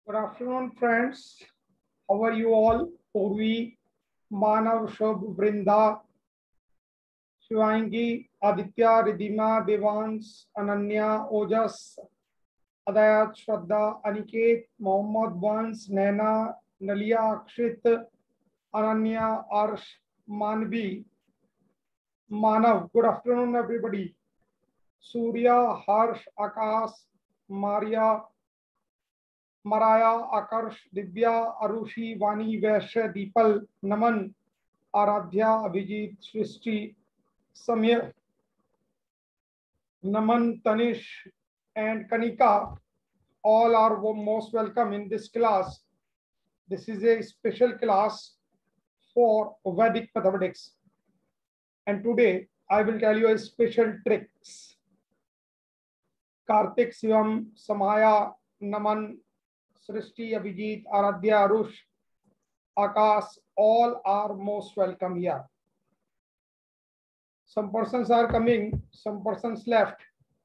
Good afternoon, friends. How are you all? Purvi, Manav, Shubh, Vrinda, Shivangi, Aditya, Ridhima, Devans, Ananya, Ojas, Adayat, Shraddha, Aniket, Mohammad, Vans, Naina, Nalia, Akshit, Ananya, Arsh, Manvi, Manav. Good afternoon, everybody. Surya, Harsh, Akash, Maria, Maraya, Akarsh, Divya, Arushi, Vani, Vaishya, Deepal, Naman, Aradhya, Abhijit, Srishti, Samir, Naman, Tanish, and Kanika, all are most welcome in this class. This is a special class for Vedic mathematics. And today I will tell you a special tricks. Kartik, Shivam, Samaya, Naman, Srishti, Abhijit, Aradhya, Arush, Akash, all are most welcome here. Some persons are coming, some persons left.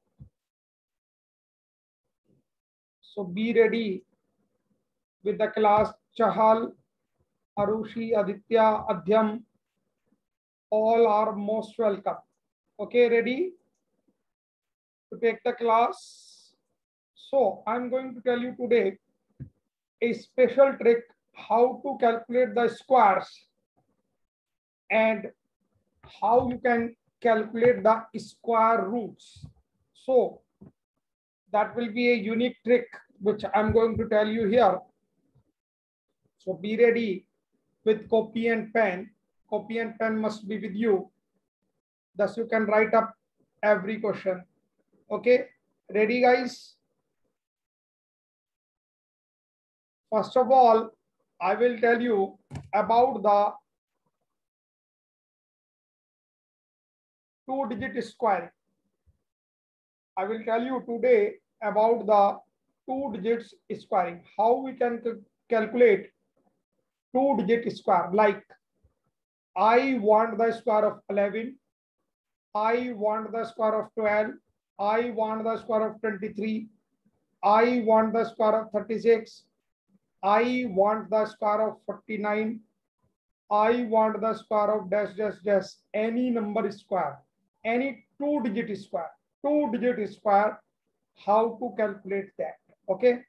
So be ready with the class. Chahal, Arushi, Aditya, Adhyam, all are most welcome. Okay, ready to take the class? So I'm going to tell you today a special trick how to calculate the squares and how you can calculate the square roots. So that will be a unique trick which I'm going to tell you here. So be ready with copy and pen. Copy and pen must be with you. Thus you can write up every question. Okay, ready guys? First of all, I will tell you about the two-digit squaring. I will tell you today about the two digits squaring. How we can calculate two-digit square. Like I want the square of 11. I want the square of 12. I want the square of 23. I want the square of 36. I want the square of 49. I want the square of dash dash dash. Any number square, any two-digit square. Two-digit square. How to calculate that? Okay.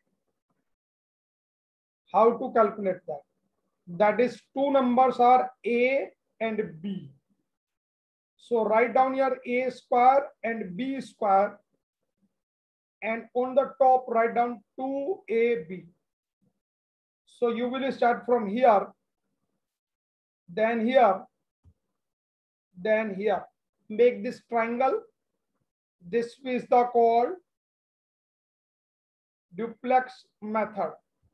How to calculate that? That is, two numbers are A and B. So write down your A square and B square, and on the top write down 2AB. So you will start from here, then here, then here. Make this triangle. This is the called duplex method.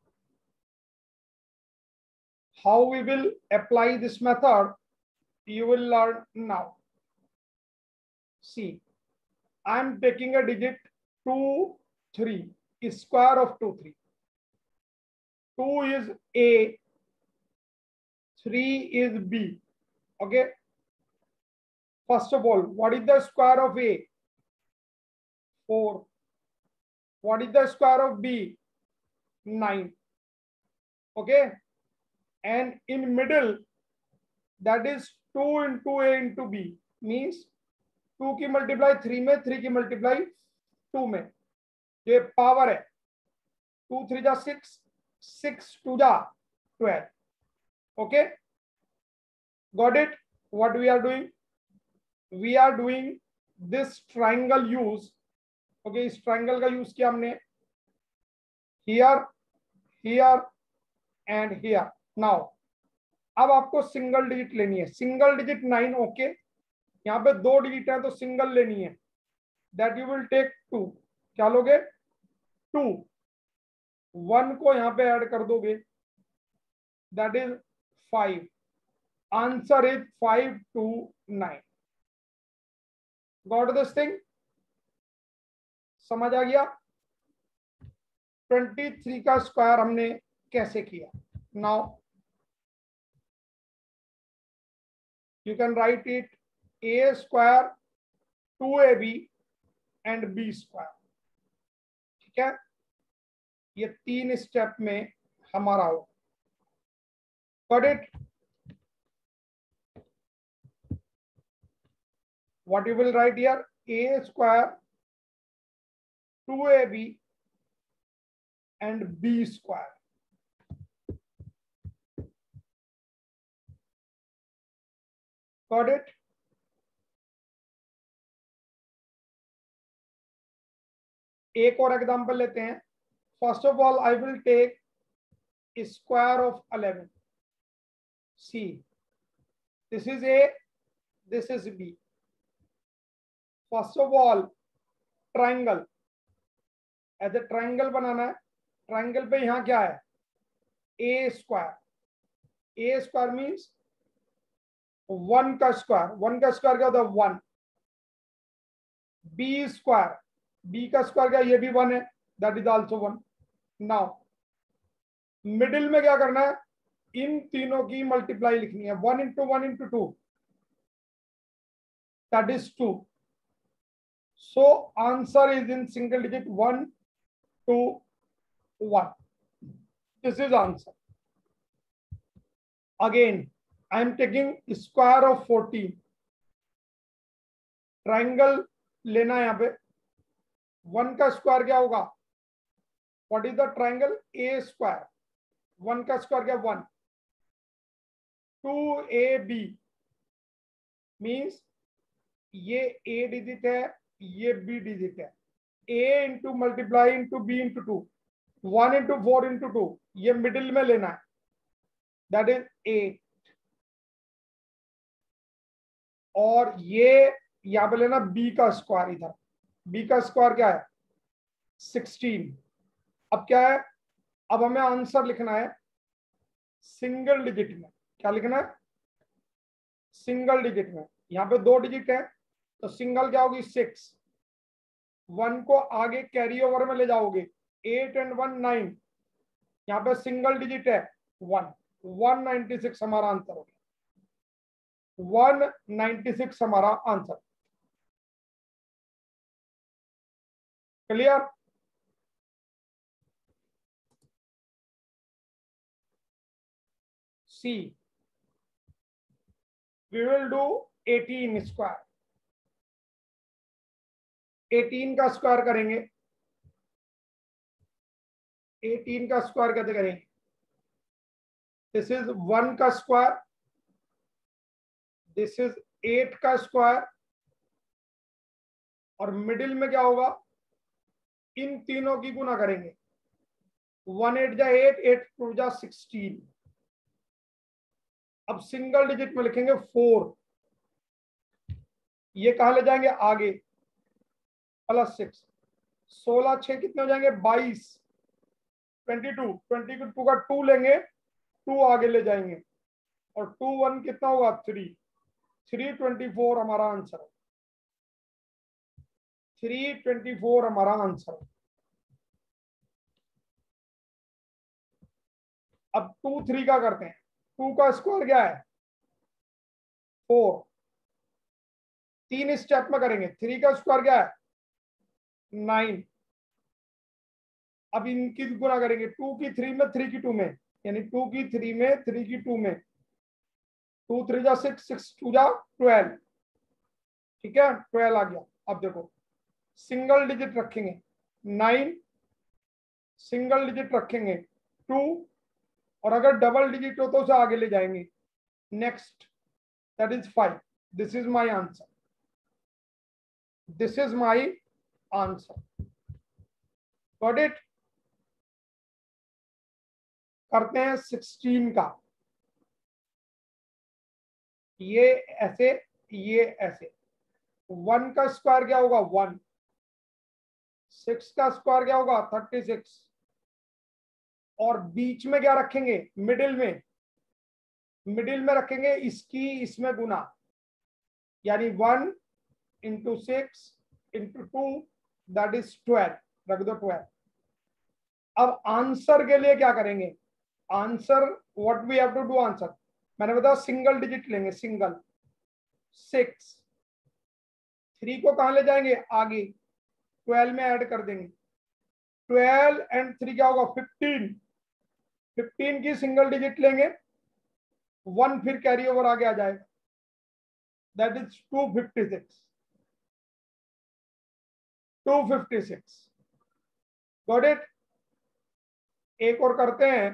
How we will apply this method, you will learn now. See, I'm taking a digit 2, 3, square of 2, 3. 2 is A, 3 is B. Okay. First of all, what is the square of A? 4. What is the square of B? 9. Okay. And in middle, that is 2 into A into B. Means 2 की multiply 3 में, 3 की multiply 2 में. ये power है. 2 3 जा 6, 6 2 जा 12. Okay. Got it? What we are doing? We are doing this triangle use. Okay, इस triangle का use किया हमने. Here, here and here. Now, अब आपको सिंगल डिजिट लेनी है. Single digit 9. ओके, यहाँ पे दो डिजिट है तो सिंगल लेनी है. That you will take 2. क्या लोगे? 2. 1 को यहाँ पे ऐड कर दोगे. That is 5. Answer is 5 to 9. Got this thing? समझ आ गया? 23 का स्क्वायर हमने कैसे किया? Now you can write it A square 2AB and B square. ठीक है. ये 3 स्टेप में हमारा हो। Got it? What you will write here? a square 2ab and b square. Got it? एक और एग्जांपल लेते हैं। First of all I will take square of 11. See, this is a, this is b. First of all triangle, as a triangle बनाना है। Triangle पे यहां क्या है? a square. a square means 1 का स्क्वायर. 1 का स्क्वायर क्या होता है? 1. b स्क्वायर, b का स्क्वायर क्या? ये भी 1 है, that is also 1. Now middle में क्या करना है? इन तीनों की मल्टीप्लाई लिखनी है. 1 into 1 into 2, that is 2. So answer is in single digit 1 2 1. This is answer. Again I am taking square of 14. Triangle लेना है यहाँ पे. 1 का स्क्वायर क्या होगा? What is the triangle? a square. 1 का स्क्वायर क्या? 1. 2ab मीन्स ये a डिजिट है, ये b डिजिट है. a into multiply into b into 2. 1 into 4 into 2, ये मिडिल में लेना है, दैट इज 8. और ये यहां पे लेना b का स्क्वायर. इधर b का स्क्वायर क्या है? 16. अब क्या है? अब हमें आंसर लिखना है सिंगल डिजिट में. क्या लिखना है? सिंगल डिजिट में. यहाँ पे 2 डिजिट है, तो सिंगल क्या होगी? 6. 1 को आगे कैरी ओवर में ले जाओगे. 8 एंड 1 9. यहाँ पे सिंगल डिजिट है 1. 196 हमारा आंसर हो गया. 196 हमारा आंसर. Clear? See, we will do 18 square. 18 का स्क्वायर करेंगे. 18 का स्क्वायर कैसे करेंगे? दिस इज 1 का स्क्वायर, दिस इज 8 का स्क्वायर, और मिडिल में क्या होगा? इन तीनों की गुना करेंगे. 1 8 जा 8, 8 2 जा 16. अब सिंगल डिजिट में लिखेंगे 4. ये कहां ले जाएंगे? आगे. +6. 16 6 कितने हो जाएंगे? 22. 22. 22 का 2 लेंगे, 2 आगे ले जाएंगे, और 2 1 कितना होगा? 3. 324 हमारा आंसर है. 324 हमारा आंसर है. अब 2 3 का करते हैं. 2 का स्क्वायर क्या है? 4. 3 स्टेप में करेंगे. 3 का स्क्वायर क्या है? 9. अब इनकी गुना करेंगे. 2 की 3 में, 3 की 2 में, यानी 2 की 3 में, 3 की 2 में. 2 3 जा 6, 6 2 जा 12. ठीक है, 12 आ गया. अब देखो, सिंगल डिजिट रखेंगे 9, सिंगल डिजिट रखेंगे 2, और अगर डबल डिजिट हो तो उसे आगे ले जाएंगे. Next, that is 5. This is my answer. This is my answer. Got it? करते हैं 16 का. ये ऐसे, ये ऐसे. 1 का स्क्वायर क्या होगा? 1. 6 का स्क्वायर क्या होगा? 36. और बीच में क्या रखेंगे? मिडिल में. मिडिल में रखेंगे इसकी इसमें गुना, यानी 1 इंटू 6 इंटू 2, दैट इज 12. रख दो 12. अब आंसर के लिए क्या करेंगे? Answer, what we have to do answer? मैंने बताया सिंगल डिजिट लेंगे. सिंगल. 6. 3 को कहां ले जाएंगे? आगे. 12 में ऐड कर देंगे. 12 एंड 3 क्या होगा 15। 15 की सिंगल डिजिट लेंगे, 1 फिर कैरी ओवर आगे आ जाएगा, दैट इज 256। 256 got it. एक और करते हैं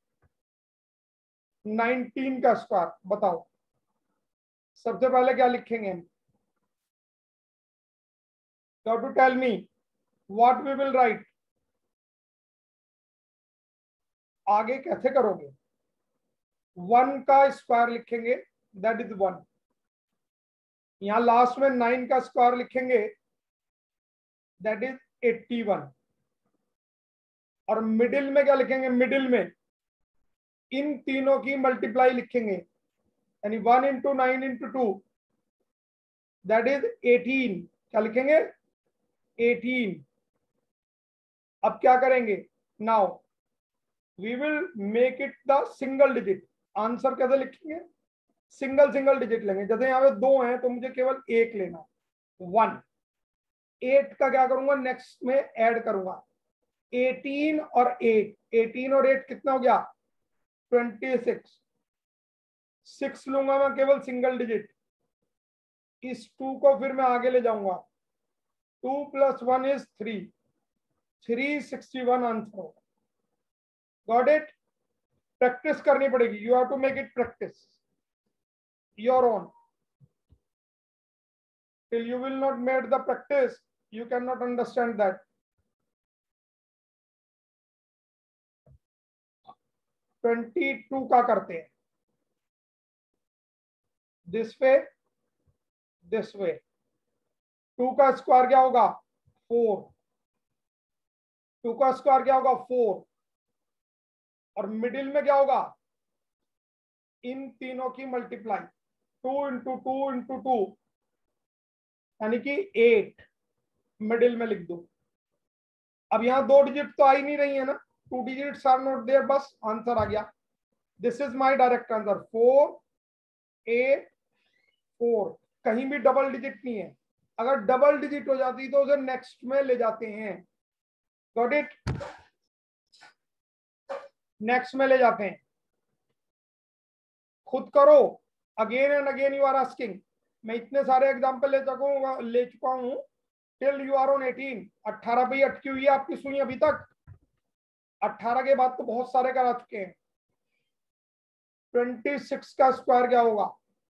19 का स्क्वायर। बताओ सबसे पहले क्या लिखेंगे हम? To tell me what we will write. आगे कैसे करोगे? 1 का स्क्वायर लिखेंगे, दैट इज 1। यहां लास्ट में 9 का स्क्वायर लिखेंगे, दैट इज 81। और मिडिल में क्या लिखेंगे? मिडिल में इन तीनों की मल्टीप्लाई लिखेंगे, यानी 1 इंटू 9 इंटू 2, दैट इज 18। क्या लिखेंगे? 18। अब क्या करेंगे? Now we will make it the single digit. Answer कैसे लिखेंगे? सिंगल सिंगल डिजिट लेंगे। जैसे यहाँ पे 2 हैं तो मुझे केवल एक लेना, 1। 8 का क्या करूंगा? नेक्स्ट में ऐड करूंगा, 18 और 8। 18 और 8 कितना हो गया? 26। 6 लूंगा मैं केवल सिंगल डिजिट। इस 2 को फिर मैं आगे ले जाऊंगा, 2 + 1 इज 3। 361 आंसर होगा। Got it. प्रैक्टिस करनी पड़ेगी, you have to make it practice your own. till you will not make the practice, you cannot understand that. 22 का करते हैं, दिस वे दिस वे। 2 का स्क्वायर क्या होगा? 4। 2 का स्क्वायर क्या होगा? 4। और मिडिल में क्या होगा? इन तीनों की मल्टीप्लाई, 2 इंटू 2 इंटू 2, यानी कि 8 मिडिल में लिख दो। अब यहां 2 डिजिट तो आ ही नहीं रही है ना, 2 डिजिट्स आर नॉट देयर, बस आंसर आ गया। This is my direct answer, 4 8 4। कहीं भी डबल डिजिट नहीं है। अगर डबल डिजिट हो जाती तो उसे नेक्स्ट में ले जाते हैं। Got it. नेक्स्ट में ले जाते हैं। खुद करो, again and again you are asking. मैं इतने सारे एग्जांपल ले चुका हूं टिल यू आर ऑन 18। 18 पे ही अटकी हुई है आपकी सुई अभी तक। 18 के बाद तो बहुत सारे करा चुके हैं। 26 का स्क्वायर क्या होगा?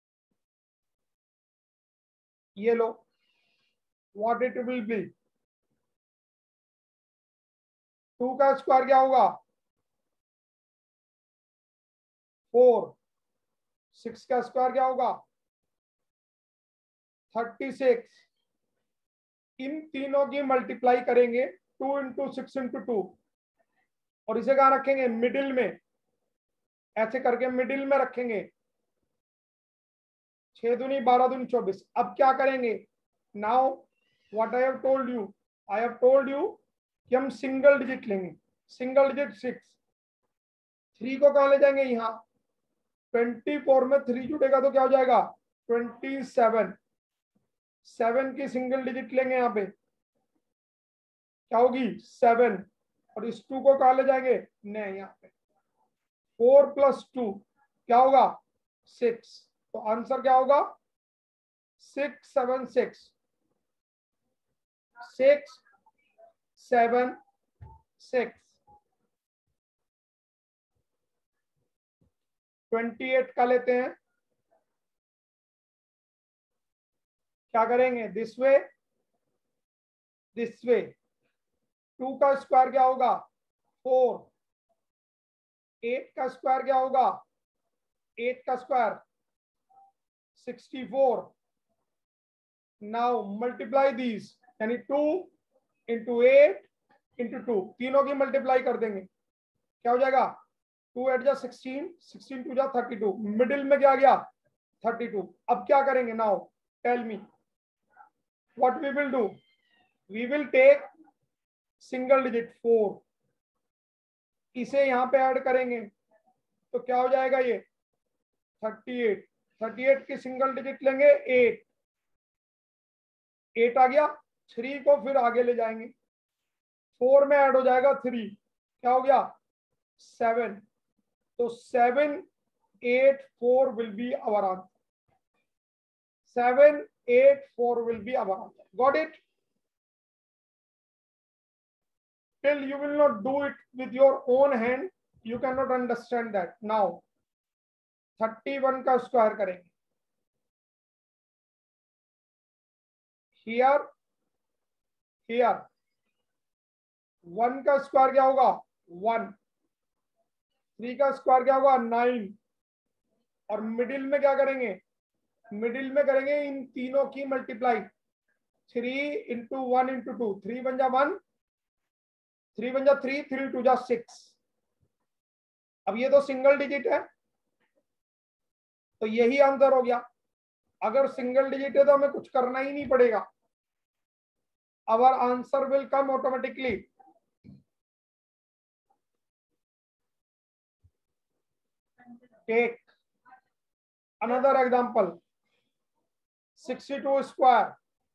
ये लो, व्हाट इट विल बी। 2 का स्क्वायर क्या होगा? 4। 6 का स्क्वायर क्या होगा? 36। इन तीनों की मल्टीप्लाई करेंगे, 2 इंटू 6 इंटू 2, और इसे कहां रखेंगे? मिडिल में। ऐसे करके मिडिल में रखेंगे। 6 दूनी 12 दूनी 24। अब क्या करेंगे? Now what I have told you, I have told you कि हम सिंगल डिजिट लेंगे। Single digit 6। 3 को कहां ले जाएंगे? यहां। 24 में 3 जुटेगा तो क्या हो जाएगा? 27। 7 की सिंगल डिजिट लेंगे, यहाँ पे क्या होगी? 7। और इस 2 को कहां ले जाएंगे? नहीं, यहाँ पे 4 + 2 क्या होगा? 6। तो आंसर क्या होगा? 676। 676। 28 का लेते हैं। क्या करेंगे? This way this way. 2 का स्क्वायर क्या होगा? 4। 8 का स्क्वायर क्या होगा? 8 का स्क्वायर 64। नाउ मल्टीप्लाई दीज, यानी 2 इंटू 8 इंटू 2, तीनों की मल्टीप्लाई कर देंगे। क्या हो जाएगा? 2 8 जा 16, 16 2 जा 32। मिडिल में क्या आ गया? 32। अब क्या करेंगे? Now tell me what we will do. We will take single digit 4, इसे यहां पे ऐड करेंगे तो क्या हो जाएगा? ये 38। 38 की सिंगल डिजिट लेंगे, 8। 8 आ गया। 3 को फिर आगे ले जाएंगे, 4 में ऐड हो जाएगा 3, क्या हो गया 7। तो 784 will be our answer. 784 will be our answer. Got it? Till you will not do it with your own hand, you cannot understand that. Now 31 का स्क्वायर करेंगे। Here 1 का स्क्वायर क्या होगा 1, 3 का स्क्वायर क्या होगा 9, और मिडिल में क्या करेंगे, मिडिल में करेंगे इन तीनों की मल्टीप्लाई। 3 इंटू 1 इंटू 2, 3 बन जा 1, 3 बन जा 3, 3 2 जा 6। अब ये तो सिंगल डिजिट है, तो यही आंसर हो गया। अगर सिंगल डिजिट है तो हमें कुछ करना ही नहीं पड़ेगा, our answer will come automatically. Take another example, 62 square.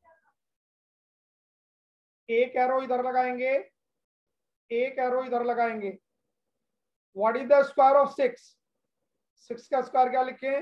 एक एरो इधर लगाएंगे, एक एरो इधर लगाएंगे। What is the square of 6? 6 का स्क्वायर क्या लिखें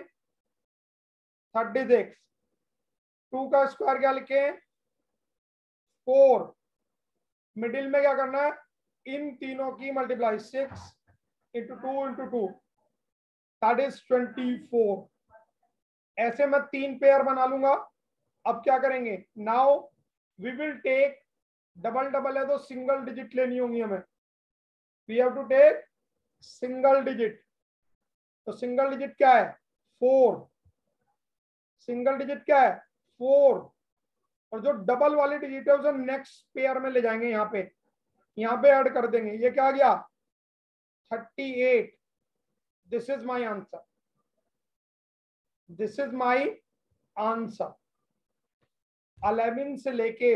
36। 2 का स्क्वायर क्या लिखें 4। मिडिल में क्या करना है, इन तीनों की multiply. 6 into 2 into 2, that is 24। ऐसे मैं 3 पेयर बना लूंगा। अब क्या करेंगे, now we will take, double double है तो सिंगल डिजिट लेनी होंगी हमें। We have to take single digit. तो सिंगल डिजिट क्या है 4, सिंगल डिजिट क्या है 4, और जो डबल वाली डिजिट है उसे नेक्स्ट पेयर में ले जाएंगे। यहाँ पे ऐड कर देंगे। ये क्या आ गया 38। This is my answer, this is my answer. 11 से लेके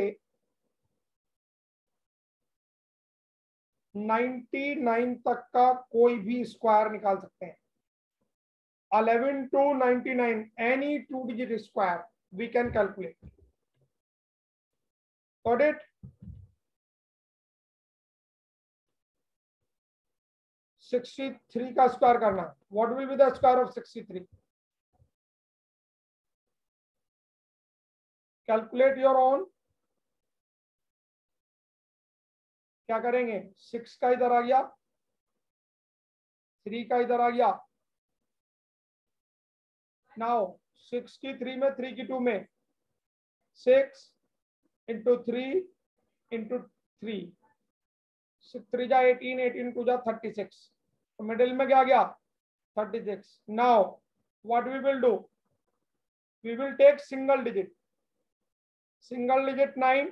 99 तक का कोई भी स्क्वायर निकाल सकते हैं। 11 to 99, any 2-digit square we can calculate. Got it? 63 का स्क्वायर करना। What will be the square of 63? Calculate your own. क्या करेंगे, 6 का इधर आ गया, 3 का इधर आ गया। नाउ 6 की 3 में, 3 की 2 में, 6 इंटू 3 इंटू 3, 3 जा 18, 18 2 जा 36। तो मिडिल में क्या आ गया 36। Now what we will do, we will take single digit. Single digit 9,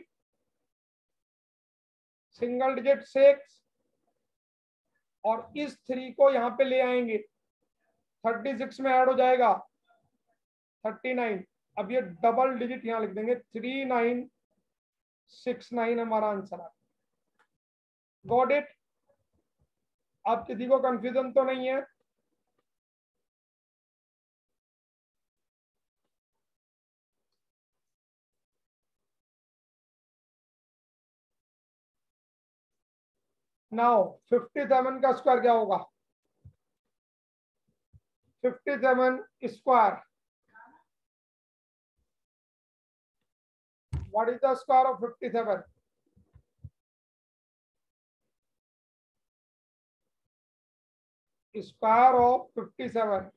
single digit 6, और इस 3 को यहां पे ले आएंगे। 36 में ऐड हो जाएगा 39। अब ये डबल डिजिट यहां लिख देंगे, 3969 हमारा आंसर है। Got it? आप किसी को कंफ्यूजन तो नहीं है? नाउ 57 का स्क्वायर क्या होगा, 57 square, what is the square of 57? Square of 57,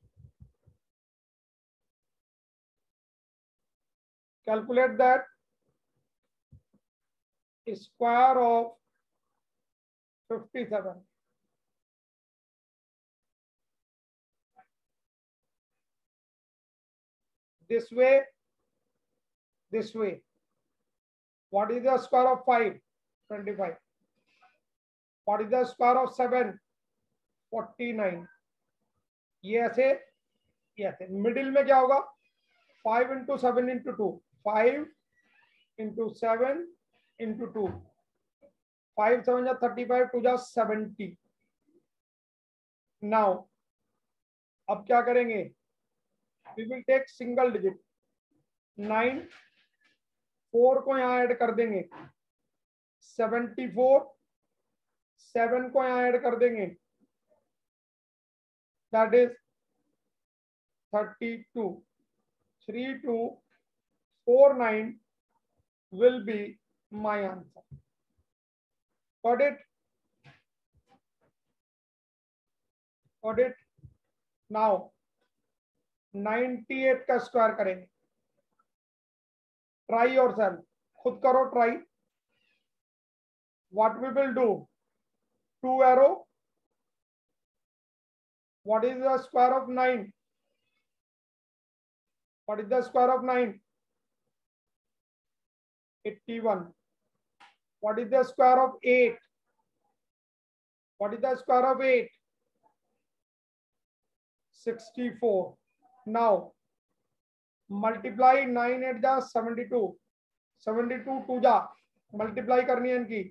calculate that. Square of 57, this way, this way. What is the square of 5? 25. What is the square of 7? 49. ये ऐसे मिडिल में क्या होगा 5 इंटू 7 इंटू 2, 5 इंटू 7 इंटू 2, 5 7 जा 35, 2 जा 70। Now अब क्या करेंगे, we will take single digit. 9, 4 को यहां ऐड कर देंगे, 74 7 को यहाँ ऐड कर देंगे, that is 32. 3249 will be my answer. Got it? Got it? Now 98 का स्क्वायर करेंगे. Try yourself. खुद करो try. What we will do? 2 arrow. What is the square of 9? What is the square of 9? 81. What is the square of 8? What is the square of 8? 64. Now multiply 9 at the 72. 72 2 जा multiply करनी है इनकी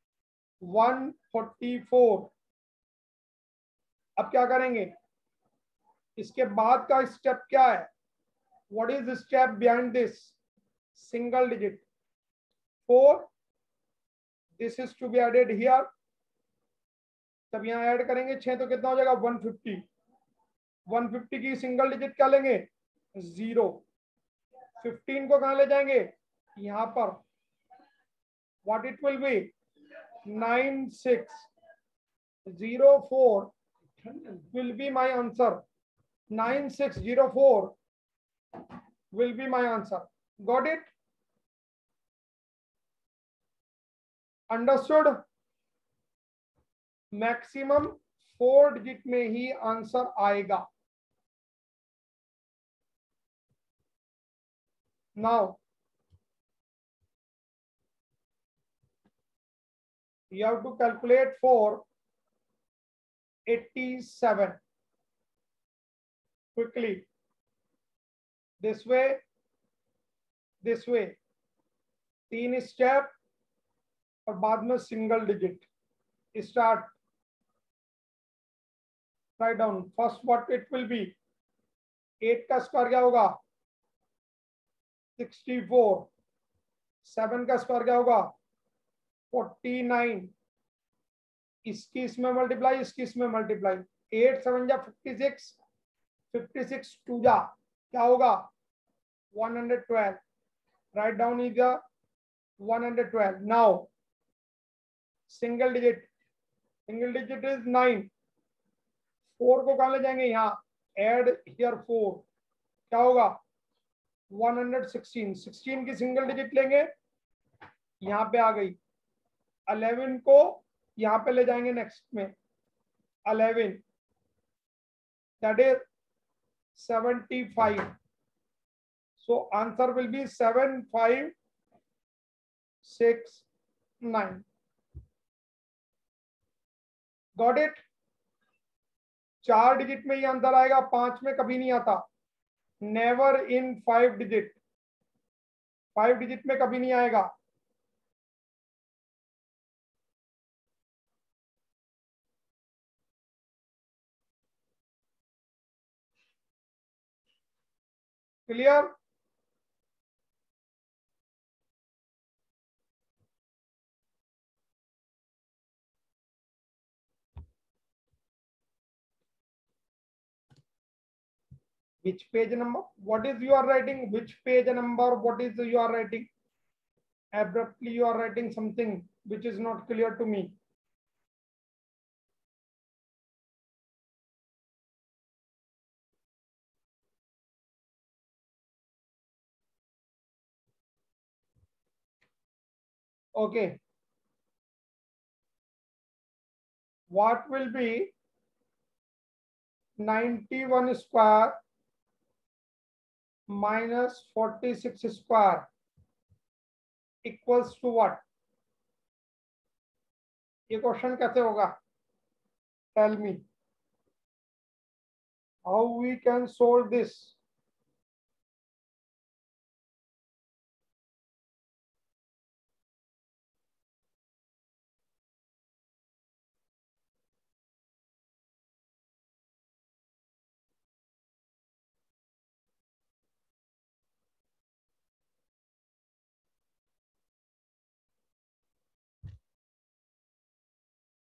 144. अब क्या करेंगे? इसके बाद का स्टेप क्या है? What is the step behind this? Single digit 4. This is to be added here. तब यहाँ ऐड करेंगे 6 तो कितना हो जाएगा? 150. 150 की सिंगल डिजिट क्या लेंगे? 0. 15 को कहाँ ले जाएंगे? यहाँ पर. What it will be? 9604 will be my answer. 9604 will be my answer. Got it? Understood? Maximum 4 digit में ही आंसर आएगा. Now you have to calculate for 87 quickly. This way, this way. 3 step और बाद में single digit. Start. Write down. First what it will be. 8 का square क्या होगा? 64. 7 का स्क्वायर क्या होगा? 49. इसकी इसमें मल्टीप्लाई, इसकी इसमें मल्टीप्लाई. 8 7 जा 56. 56 2 जा क्या होगा? 112. Write down is 112. Now single digit. Single digit is 9. 4 को कहाँ ले जाएंगे? यहाँ. एड हियर 4 क्या होगा? 116. 16 की सिंगल डिजिट लेंगे, यहाँ पे आ गई. 11 को यहाँ पे ले जाएंगे नेक्स्ट में. 11 that is 75. So answer will be 7569. Got it? 4 digit में ही आंसर आएगा, 5 में कभी नहीं आता. Never in 5 digit. 5 डिजिट में कभी नहीं आएगा. Clear? Which page number? What is you are writing? Which page number? What is you are writing? Abruptly you are writing something which is not clear to me. Okay. What will be 91 square minus 46 square equals to what? ये question कैसे होगा? Tell me. How we can solve this?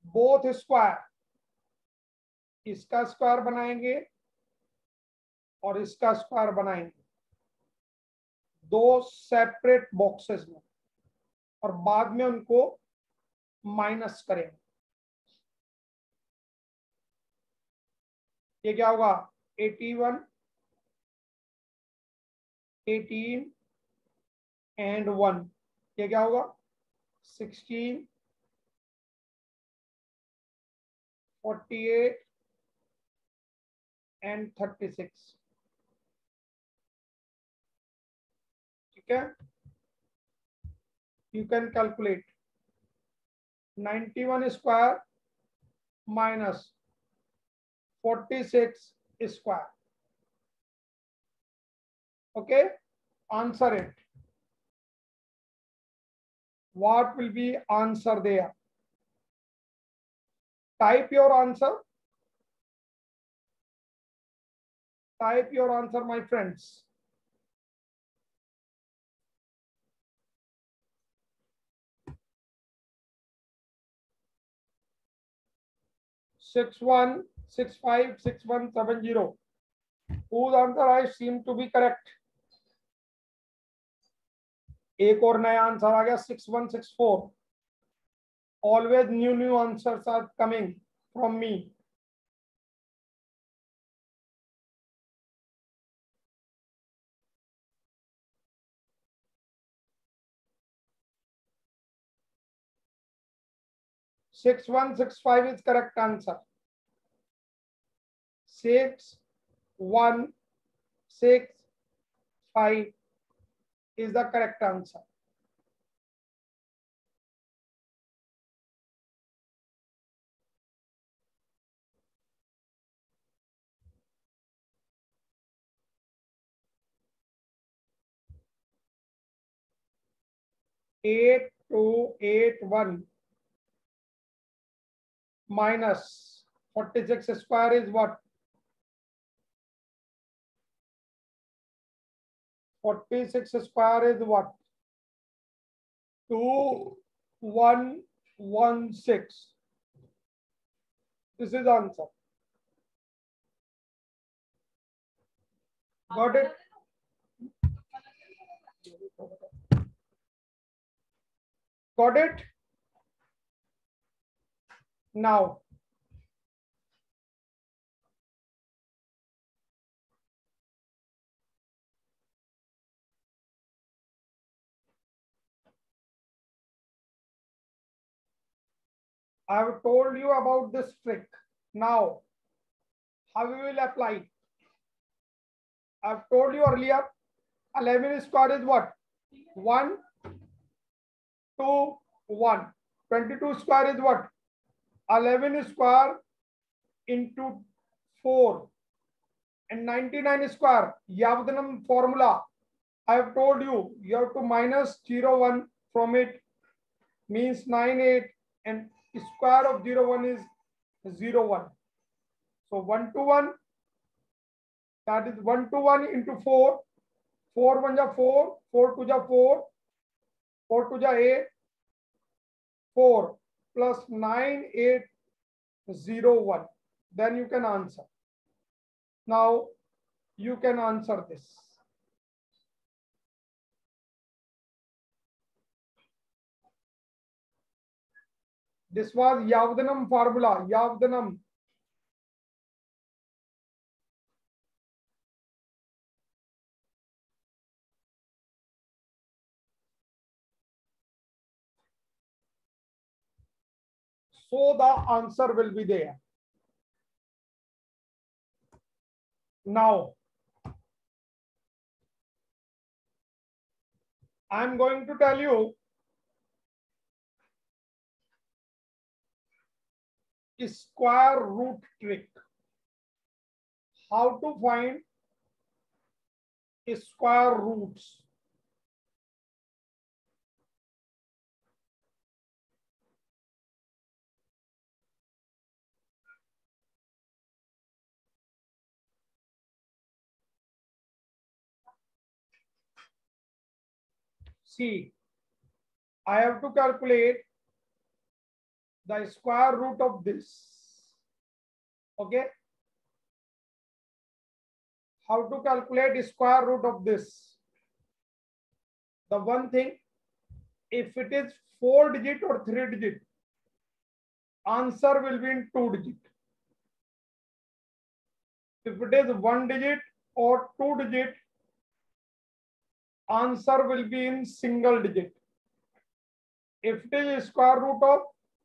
Both square, इसका square बनाएंगे और इसका square बनाएंगे दो separate boxes में, और बाद में उनको माइनस करेंगे। ये क्या होगा? 81, 18 एंड 1, ये क्या होगा? 16, 48 एंड 36। ठीक है, you can calculate 91 square minus 46 square. Okay, answer it. What will be answer there? Type your answer. Type your answer, my friends. 61656170. Whose answer I seem to be correct? एक और नया answer आ गया 6164. Always new answers are coming from me. Six one six five is correct answer. 6165 is the correct answer. Eight two eight one minus 46 square is what? 46 square is what? 2116. This is answer. Got it? Got it? Now, I have told you about this trick. Now, how we will apply it? I have told you earlier, 11 square is what? 1, 2, 1. 22 square is what? 11 square into 4. And 99 square, Yavdanam formula. I have told you, you have to minus 0, 1 from it, means 98, and square of 0, 1 is 0, 1. So 1 to 1, that is 1 to 1 into 4. 4 1 ja 4, 4 2 ja 4, 4 2 ja 8, 4 plus 9, 8, 0, 1. Then you can answer. Now you can answer this. This was Yavdanam formula. Yavdanam. So the answer will be there. Now, I'm going to tell you a square root trick. How to find square roots. See, I have to calculate the square root of this. Okay, how to calculate square root of this? The one thing, if it is 4 digit or 3 digit, answer will be in 2 digit. If it is 1 digit or 2 digit, answer will be in single digit. If it is square root of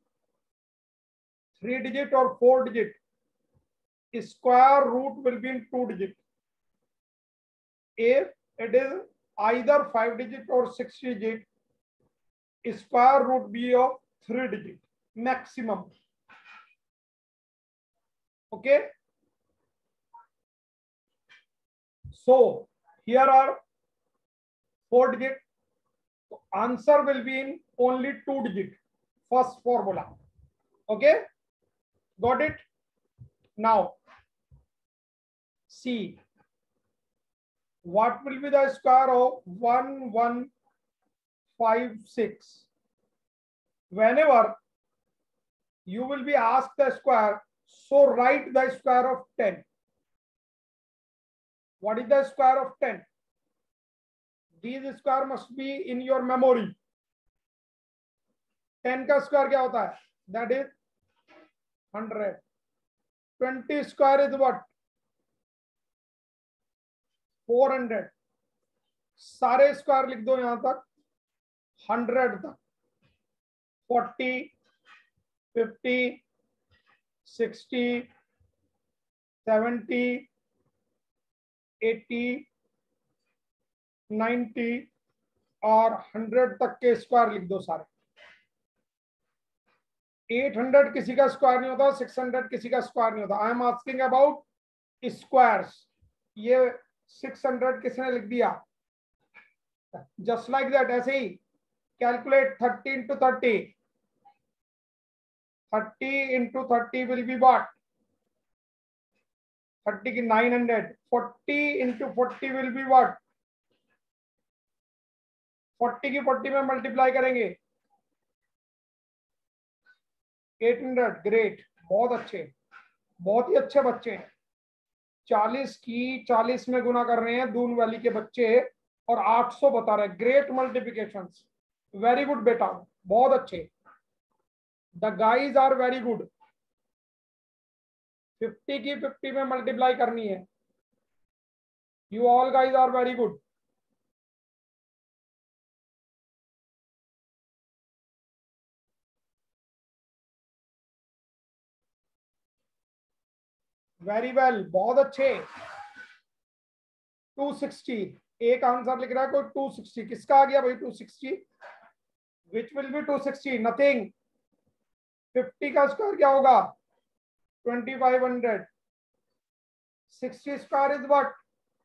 3 digit or 4 digit, square root will be in 2 digit. If it is either 5 digit or 6 digit, square root be of 3 digit maximum. Okay, so here are 4 digit, so answer will be in only 2 digit, first formula. Okay, got it? Now see, what will be the square of 1156? Whenever you will be asked the square, so write the square of 10. What is the square of 10? These square must be in your memory. 10 का square क्या होता है? That is 100. 20 square is what? 400. सारे square लिख दो यहां तक 100 तक. 40, 50, 60, 70, 80, 90 और 100 तक के स्क्वायर लिख दो सारे. 800 किसी का स्क्वायर नहीं होता, 600 किसी का स्क्वायर नहीं होता. I am asking about squares. ये 600 किसने लिख दिया? Just like that. ऐसे ही calculate 30 into 30. 30 into 30 will be what? 30 की 900. 40 into 40 will be what? 40 की 40 में मल्टीप्लाई करेंगे 800. ग्रेट, बहुत अच्छे, बहुत ही अच्छे बच्चे हैं. 40 की 40 में गुना कर रहे हैं दून वैली के बच्चे और 800 बता रहे हैं. ग्रेट मल्टीप्लिकेशंस, वेरी गुड बेटा, बहुत अच्छे. The guys are very good. 50 की 50 में मल्टीप्लाई करनी है. You all guys are very good. Very well, बहुत अच्छे. 260. एक आंसर लिख रहा है कोई 260. किसका आ गया भाई 260? Which will be 260? नथिंग. 50 का स्क्वायर क्या होगा? 2500. 60 स्क्वायर इज व्हाट?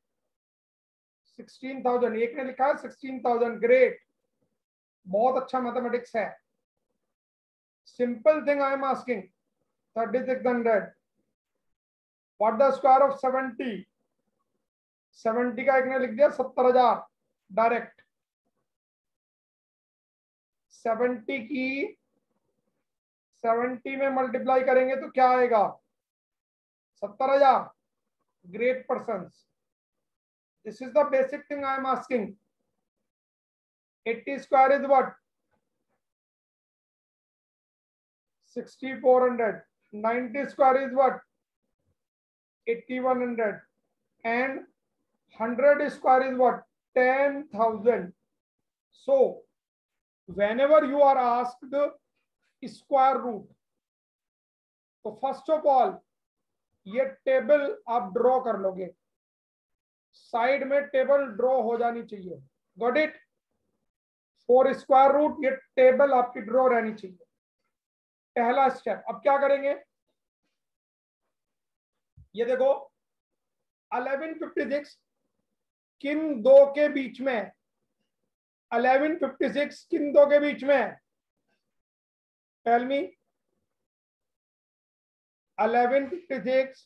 16,000. एक ने लिखा है 16,000. ग्रेट, बहुत अच्छा मैथमेटिक्स है. Simple thing I am asking. 3600. What the square of 70? 70 का एक ने लिख दिया 70,000 डायरेक्ट. 70 की 70 में मल्टीप्लाई करेंगे तो क्या आएगा? 70,000. Great persons. This is the basic thing I am asking. 80 square is what? 6400. 90 square is what? 8100. And 100 square is what? 10,000. So whenever you are asked the square root, तो फर्स्ट ऑफ ऑल ये table आप draw कर लोगे. Side में table draw हो जानी चाहिए. Got it? For square root ये टेबल आपकी ड्रॉ रहनी चाहिए. पहला स्टेप. अब क्या करेंगे? ये देखो 1156 किन दो के बीच में है? 1156 किन दो के बीच में है? Tell me. 1156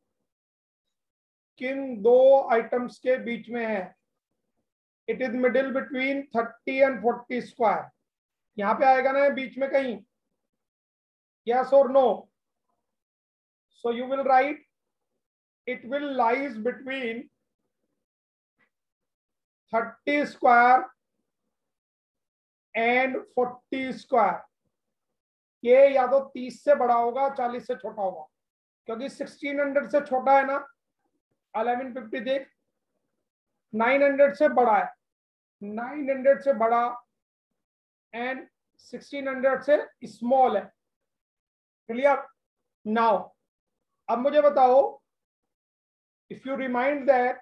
किन दो आइटम्स के बीच में है? It is middle between 30 and 40 square. यहां पे आएगा ना बीच में कहीं. Yes or no? So you will write it will lies between 30 square and 40 square. ये या तो 30 से बड़ा होगा 40 से छोटा होगा, क्योंकि 1600 से छोटा है ना, 1150 देख 900 से बड़ा है, 900 से बड़ा एंड 1600 से स्मॉल है. क्लियर? नाउ अब मुझे बताओ, इफ यू रिमाइंड दैट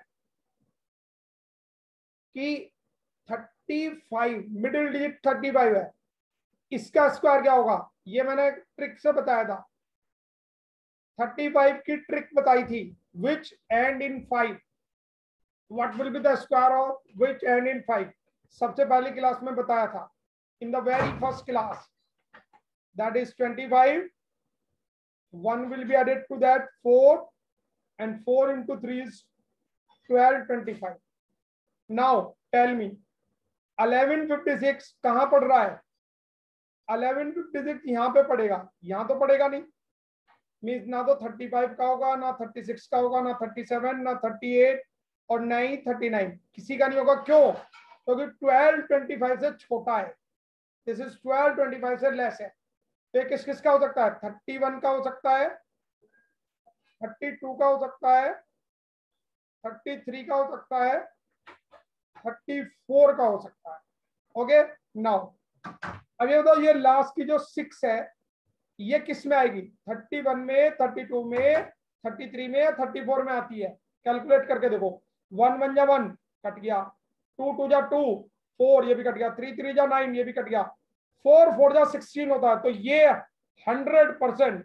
कि 35 मिडिल डिजिट 35 है, इसका स्क्वायर क्या होगा? ये मैंने ट्रिक से बताया था, 35 की ट्रिक बताई थी. Which end in 5, what will be the square of which end in 5? सबसे पहली क्लास में बताया था, in the very first class, that is 25. 1 will be added to that 4, and 4 into 3 is 12, 25. Now tell me 1156 कहां पढ़ रहा है? 1156 यहां पे पड़ेगा, यहां तो पड़ेगा नहीं. मीन्स ना तो 35 का होगा, ना 36 का होगा, ना 37, ना 38 और ना ही 39. किसी का नहीं होगा. क्यों? क्योंकि 12 25 से छोटा है. दिस इज 12 25 से लेस है. तो किस किस का हो सकता है? 31 का हो सकता है, 32 का हो सकता है, 33 का हो सकता है, 34 का हो सकता है. ओके. नाउ अब ये बताओ, ये लास्ट की जो 6 है ये किस में आएगी? 31 में, 32 में, 33 में या 34 में आती है? कैलकुलेट करके देखो. 1 1 जा 1 कट गया, 2 2 जा 2, 4 ये भी कट गया, 3 3 जा 9 ये भी कट गया, 4 4 जा 16 होता है. तो ये 100%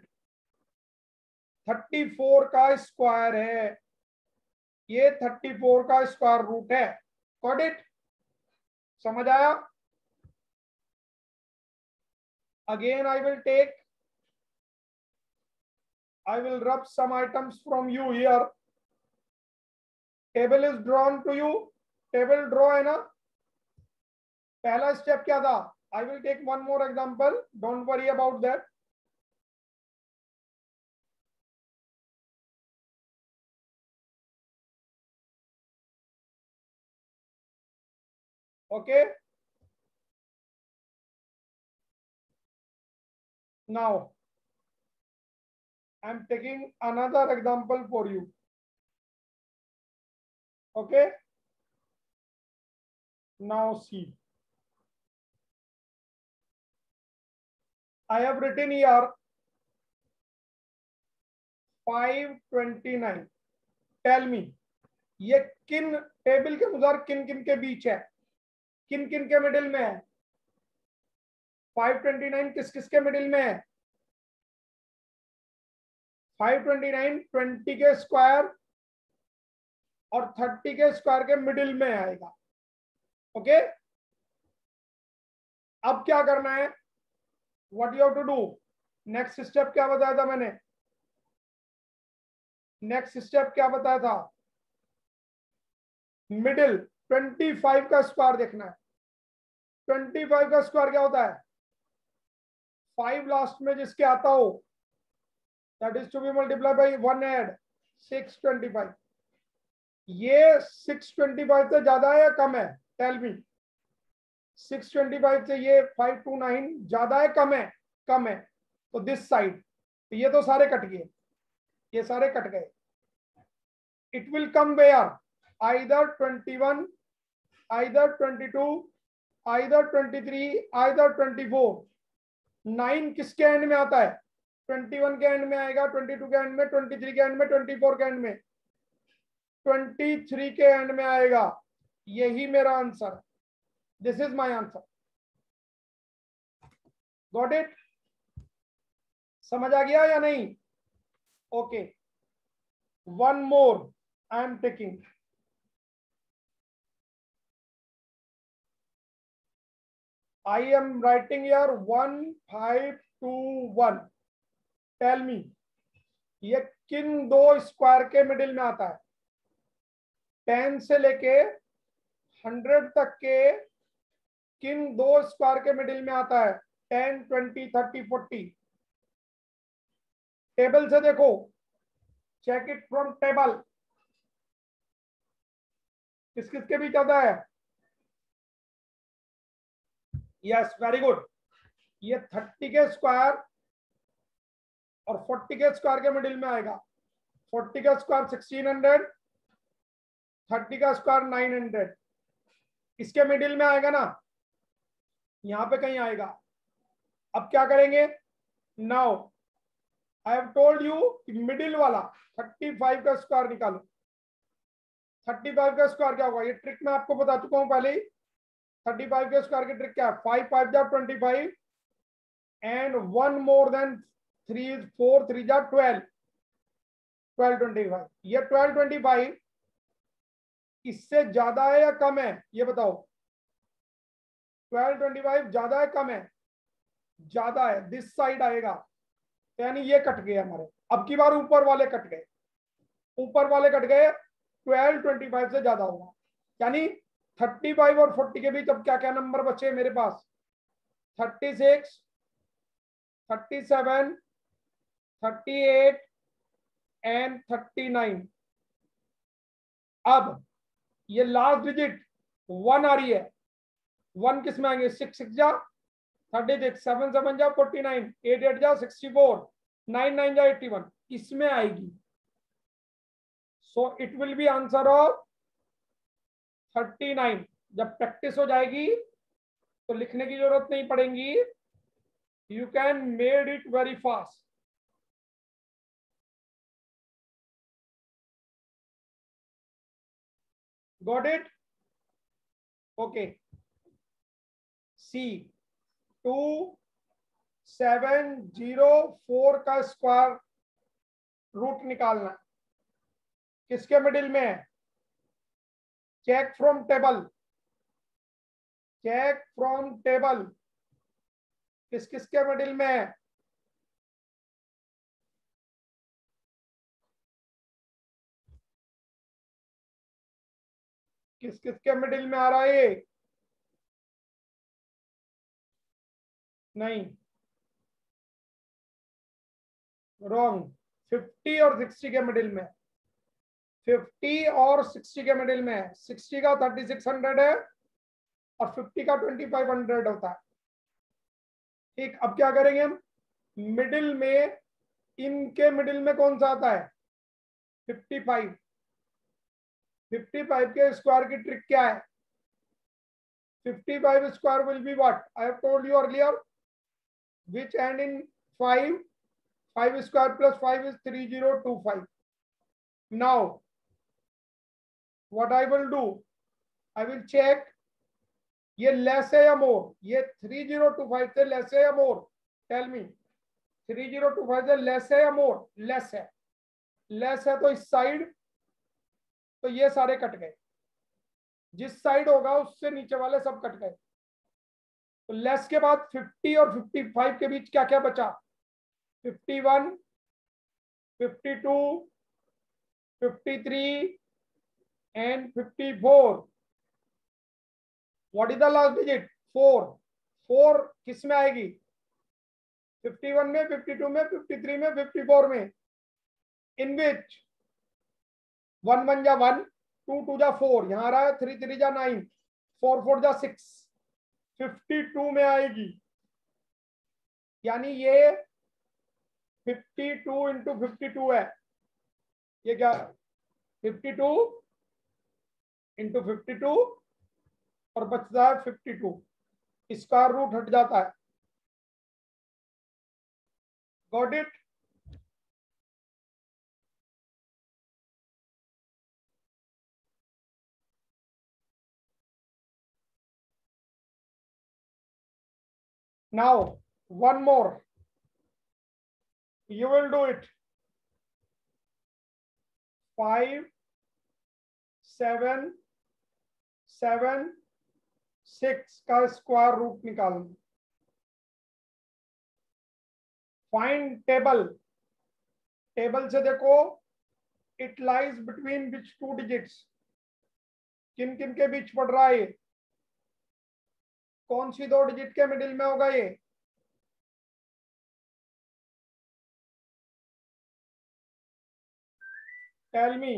34 का स्क्वायर है. ये 34 का स्क्वायर रूट है. Got it? समझ आया? Again I will rub some items from you here. Table is drawn to you. Table draw है ना? पहला स्टेप क्या था? I will take one more example. Don't worry about that. Okay. Now I'm taking another example for you. Okay. Now see. I have written here 529. Tell me, ये किन table के अनुसार किन किन के बीच है? किन किन के मिडिल में है? 529 किस किस के मिडिल में है? 529 20 के स्क्वायर और 30 के स्क्वायर के मिडिल में आएगा. ओके. अब क्या करना है? What you have to do? Next step क्या बताया था मैंने? नेक्स्ट स्टेप क्या बताया था? मिडिल 25 का स्क्वायर देखना है. 25 का स्क्वायर क्या होता है? 5 लास्ट में जिसके आता हो, that is to be multiply by 1 add 625. ये 625 से ज्यादा है या कम है? Tell me. 625 से ये 529 ज्यादा है कम है? कम है. तो दिस साइड, तो ये तो सारे कट गए, ये सारे कट गए. It will come where? Either 21, either 22, either 23, either 24. 9 किसके एंड में आता है? 21 के एंड में आएगा, 22 के एंड में, 23 के एंड में, 24 के एंड में, 23 के एंड में आएगा. यही मेरा आंसर. This is my answer. Got it? समझ आ गया या नहीं? Okay. One more I am taking. I am writing here 1521. Tell me, ये किन दो स्क्वायर के मिडिल में आता है? 10 से लेके 100 तक के किन दो स्क्वायर के मिडिल में आता है? 10, 20, 30, 40. टेबल से देखो, चेक इट फ्रॉम टेबल, किस किस के बीच आता है? Yes, very good. ये 30 के स्क्वायर और 40 के स्क्वायर के मिडिल में आएगा। 40 का स्क्वायर 1600, 30 का स्क्वायर 900, इसके मिडिल में आएगा ना, यहां पे कहीं आएगा। अब क्या करेंगे? Now I have told you कि मिडिल वाला 35 का स्क्वायर निकालो। 35 का स्क्वायर क्या होगा? ये ट्रिक मैं आपको बता चुका हूं पहले ही। 35 के स्क्वायर की ट्रिक क्या है? 5 5 जा 25 एंड 1 मोर देन 3 इज 4, 3 जा 12, 1225। ये 1225 इससे ज्यादा है या कम है? ये बताओ। 1225 ज्यादा है कम है? ज्यादा है, दिस साइड आएगा, तो यानी ये कट गए हमारे। अब की बार ऊपर वाले कट गए, ऊपर वाले कट गए, 1225 से ज्यादा होगा। यानी 35 और 40 के बीच अब क्या क्या नंबर बचे मेरे पास? 36, 37, 38 एंड 39। अब ये लास्ट डिजिट 1 आ रही है। 1 किस में आएंगे? 6 6 जा 36, 7 7 जा 49, 8 8 जा 64, 9 9 जा 81, इसमें आएगी। So it will be answer of 39। जब प्रैक्टिस हो जाएगी तो लिखने की जरूरत नहीं पड़ेगी, you can made it very fast. Got it? Okay. See 2704 का स्क्वायर रूट निकालना, किसके मिडिल में है? Check from table, check from table, किस किसके मिडिल में है? किस किसके मिडिल में आ रहा है ये? नहीं, रॉन्ग। 50 और 60 के मिडिल में, 50 और 60 के मिडिल में है। 60 का 3600 है और 50 का 2500 होता है। ठीक, अब क्या करेंगे हम? मिडिल में, इनके मिडिल में कौन सा आता है? 55। 55 के स्क्वायर की ट्रिक क्या है? 55 square will be what? I have told you earlier. Which end in 5? 5 square plus 5 is 3025. Now, what I will do? I will check ये लेस है या मोर? ये 3025 से लेस है या मोर? Tell me. 3025 से लेस है या मोर? लेस है। लेस है तो इस साइड, तो ये सारे कट गए। जिस साइड होगा उससे नीचे वाले सब कट गए। तो लेस के बाद 50 और 55 के बीच क्या क्या बचा? 51, 52, 53 and 54. What is the last digit? 4. 4 किस में आएगी? 51 में, 52 में, 53 में, 54 में। इन विच 1 1 जा 1, 2 2 जा 4, यहां आ रहा है 3 3 जा 9, 4 4 जा 6, 52 में आएगी। यानी ये 52 इंटू 52 है। ये क्या? 52 इंटू 52 और बचता है 52, इसका रूट हट जाता है। Got it? Now, one more. You will do it. 5 7 7 6 का स्क्वायर रूट निकालना। Find table. टेबल से देखो, it lies between which 2 digits? किन किन के बीच पड़ रहा है ये? कौन सी 2 डिजिट के मिडिल में होगा ये? टेल मी,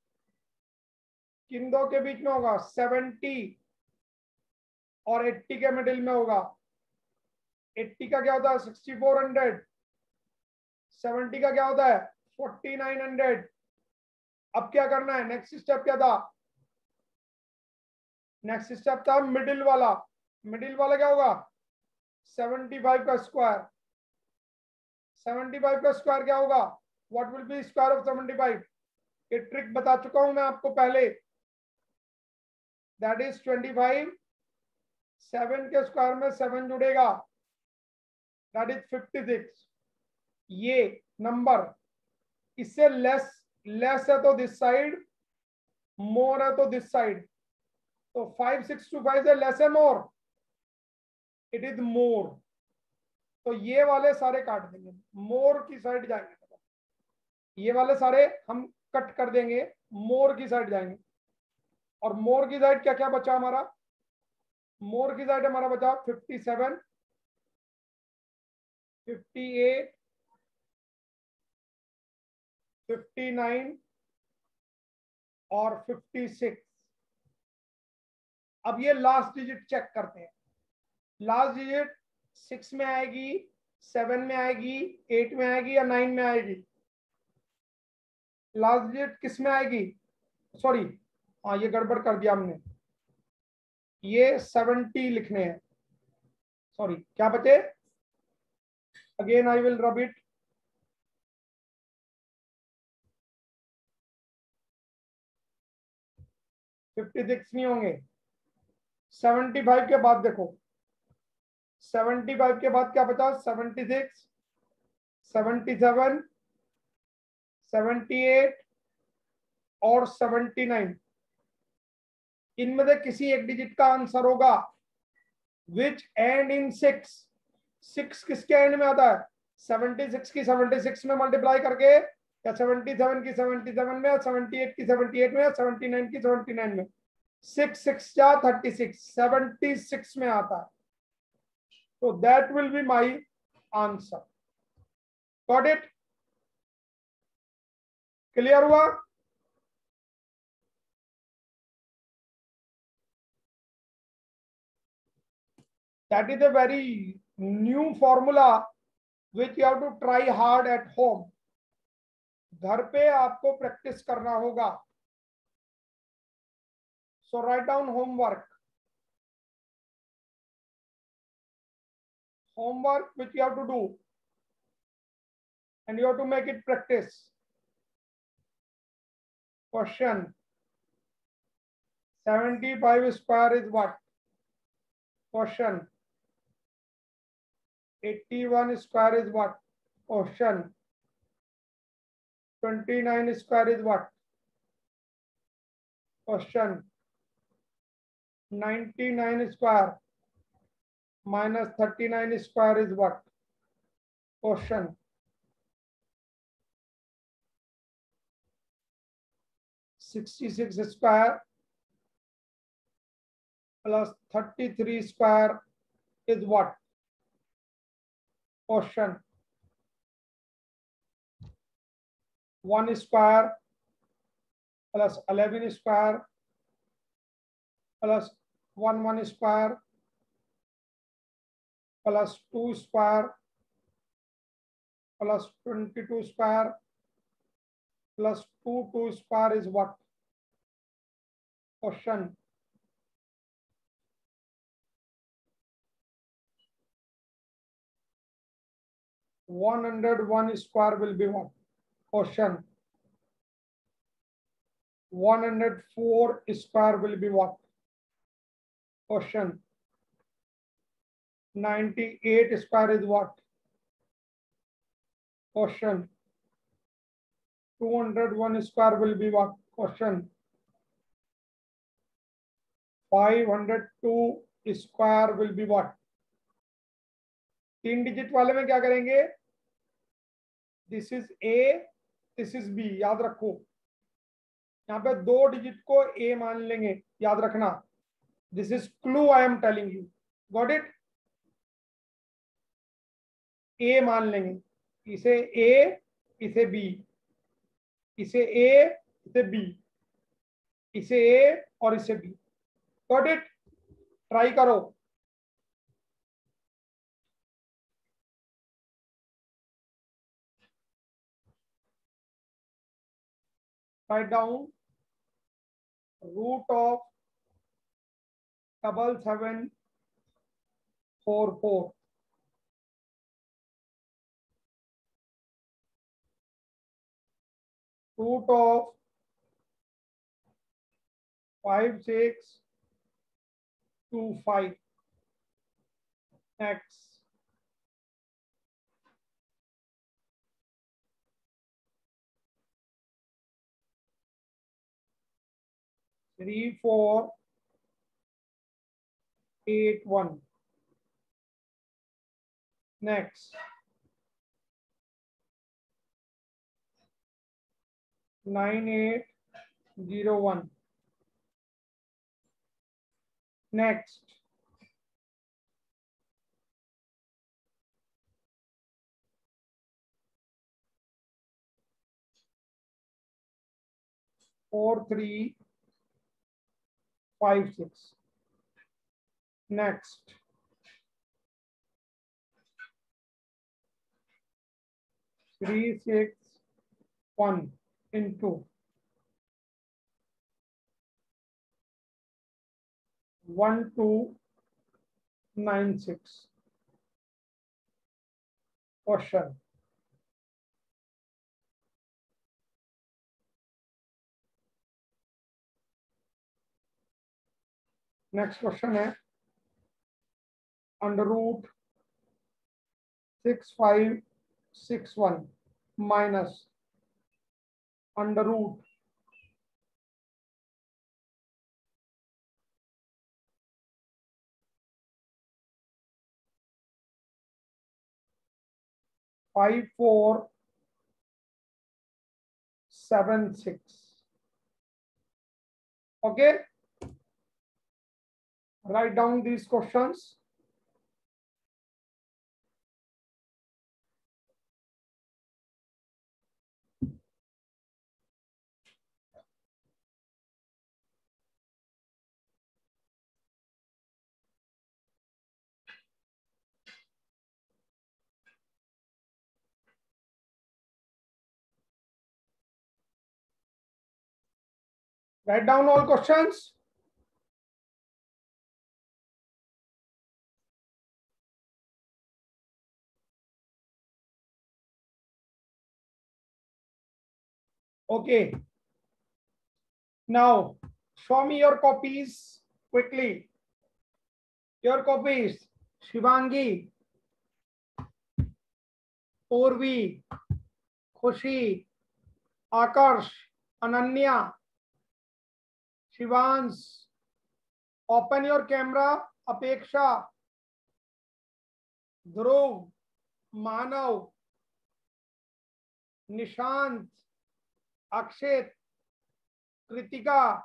किन दो के बीच में होगा? 70 और 80 के मिडिल में होगा। 80 का क्या होता है? 6400। 70 का क्या होता है? 4900। अब क्या करना है? नेक्स्ट स्टेप क्या था? नेक्स्ट स्टेप था मिडिल वाला। मिडिल वाला क्या होगा? 75 का स्क्वायर। 75 का स्क्वायर क्या होगा? What will be square of 75? ये ट्रिक बता चुका हूं मैं आपको पहले। That is 25। 7 के स्क्वायर में 7 जुड़ेगा, दैट इज 56। ये नंबर इससे लेस है तो दिस साइड, मोर है तो दिस साइड। तो 5625 से लेस है मोर? It is more. तो ये वाले सारे काट देंगे, मोर की साइड जाएंगे। ये वाले सारे हम कट कर देंगे, मोर की साइड जाएंगे। और मोर की साइड क्या क्या बचा हमारा? मोर की साइड हमारा बचा 57, 58, 59 और 56। अब ये लास्ट डिजिट चेक करते हैं। लास्ट डिजिट 6 में आएगी, 7 में आएगी, 8 में आएगी या 9 में आएगी? लास्ट डिजिट किस में आएगी? सॉरी, हाँ ये गड़बड़ कर दिया हमने, ये 70 लिखने हैं। सॉरी, क्या बचे? Again I will rub it. 56 नहीं होंगे। 75 के बाद देखो, 75 के बाद क्या बचा? 76, 77, 78 और 79। इनमें से किसी एक डिजिट का आंसर होगा विच एंड इन 6। 6 किसके एंड में आता है? 76 की 76 में मल्टीप्लाई करके, या 77 की 77 में, या 78 की 78 में, या 79 की 79 में। 6 6 या 36, 76 में आता है। तो that will be my answer. Got it? Clear हुआ? That is a very new formula which you have to try hard at home. घर पे आपको प्रैक्टिस करना होगा। So write down homework. Homework which you have to do, and you have to make it practice. Question: 75 square is what? Question: 81 square is what? Question: 29 square is what? Question: 99 square minus 39 square is what? Question: 66 square plus 33 square is what? Question: 1 square plus 11 square plus 1 square plus 2 square plus 22 square plus 2 square is what? Question: 101 square will be what? Question: 104 square will be what? Question: 98 square is what? Question: 201 square will be what? Question: 502 square will be what? 3 digit वाले में क्या करेंगे? This is A, this is B, याद रखो। यहाँ पे 2 digit को ए मान लेंगे, याद रखना। This is clue I am telling you. Got it? A मान लेंगे, इसे ए, इसे बी, इसे ए, इसे बी, इसे ए और इसे बी। Got it? ट्राई करो। Write down root of 7744, root of 5625 x, three four 81. Next, 9801. Next, 4356. Next, 361 into 1296. Question. Next question है under root 6561 minus under root 5476. Okay, write down these questions. Write down all questions. Okay. Now, show me your copies quickly. Your copies. Shivangi, Purvi, Khushi, Akarsh, Ananya, Shivans. Open your camera. Apeksha, Dhruv, Manav, Nishant, Akshit, Kritika.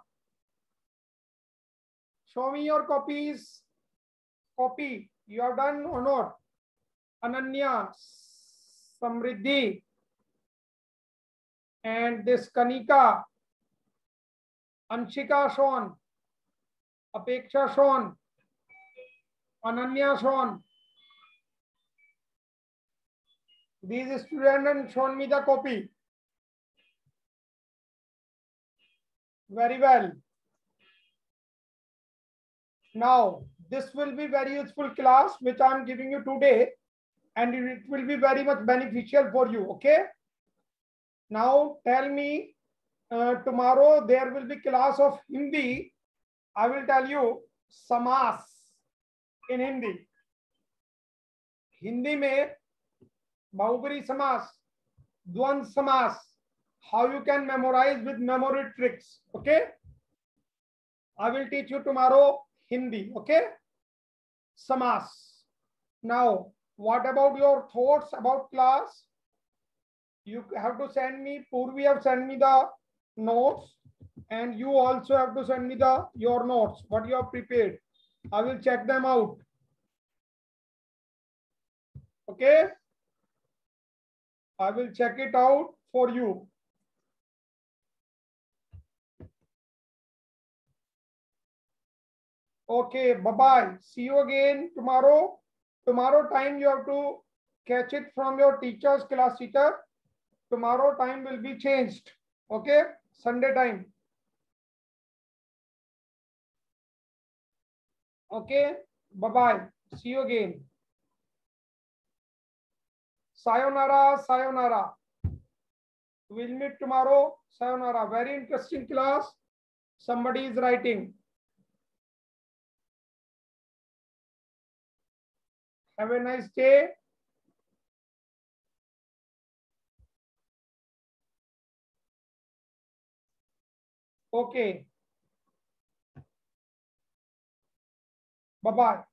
Show me your copies. Copy. You have done or not? Ananya, Samriddhi, and this Kanika, Anshika shown, Apeksha shown, Ananya shown. These students shown me the copy. Very well. Now, this will be very useful class which I am giving you today, and it will be very much beneficial for you. Okay. Now, tell me, tomorrow there will be class of Hindi. I will tell you Samas in Hindi. Hindi में बहुब्री समास, द्वंद्व समास, how you can memorize with memory tricks. Okay. I will teach you tomorrow Hindi. Okay. Samas. Now, what about your thoughts about class? You have to send me, Purvi have sent me the notes, and you also have to send me your notes, what you have prepared. I will check them out. Okay. I will check it out for you. Okay, bye bye. See you again tomorrow. Tomorrow time you have to catch it from your teacher's class teacher. Tomorrow time will be changed. Okay, Sunday time. Okay, bye bye. See you again. Sayonara, sayonara. We'll meet tomorrow. Sayonara. Very interesting class. Somebody is writing. Have a nice day. Okay. Bye-bye.